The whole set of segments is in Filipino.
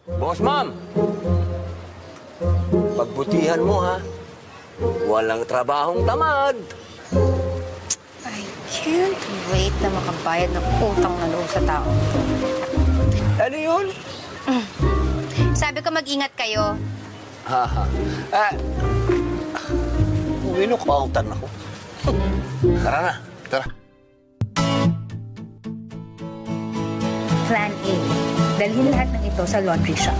Boss ma'am, pagbutihan mo ha. Walang trabahong tamad. I can't wait na makabayad ng utang na loob sa tao. Ano yun? Sabi ko mag-ingat kayo. Haha. Winukautan ako. Tara na. Tara. Plan A. Dalhin lahat ng ito sa laundry shop.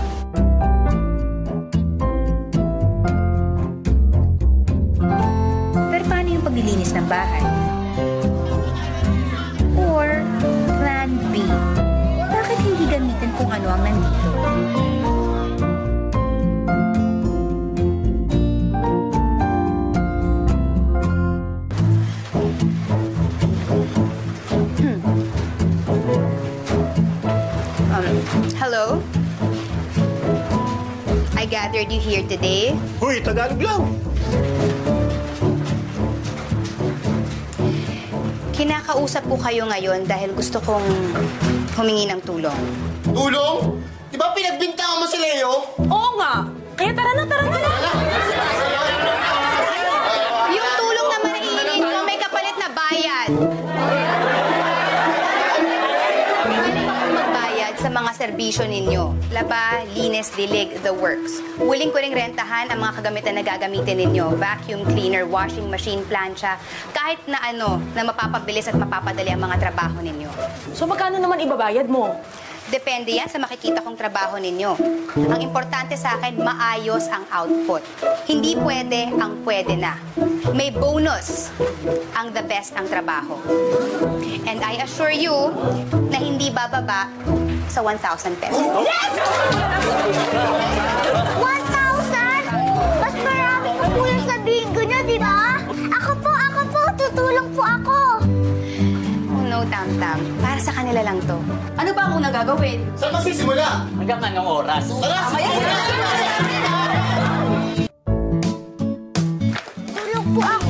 Pero paano yung paglilinis ng bahay? Or Plan B. Bakit hindi gamitin kung ano ang nandito? Hello? I gathered you here today. Hoy, Tagalog lang. Kinakausap ko kayo ngayon dahil gusto kong humingi ng tulong. Tulong? Di ba pinagbintangan mo si Leo? Oo nga! Kaya tara na! Yung tulong naman na iingin ko, may kapalit na bayad. Pwede ba akong magbayad sa mga serbisyo ninyo? Laba, linis, dilig, the works. Willing ko ring rentahan ang mga kagamitan na gagamitin ninyo. Vacuum cleaner, washing machine, plancha. Kahit na ano, na mapapabilis at mapapadali ang mga trabaho ninyo. So magkano naman ibabayad mo? Depende yan sa makikita kong trabaho ninyo. Ang importante sa akin, maayos ang output. Hindi pwede ang pwede na. May bonus ang the best ang trabaho. And I assure you na hindi bababa sa 1,000 pesos. Yes! 1,000? Mas marami pa po yung sabihin ko niya, di ba? Ako po, tutulong po ako. Oh no, TamTam. Para sa kanila lang to. Ano ba ang unang gagawin? Saan magsisimula? Hanggang anong oras? Tara! Tulong po ako.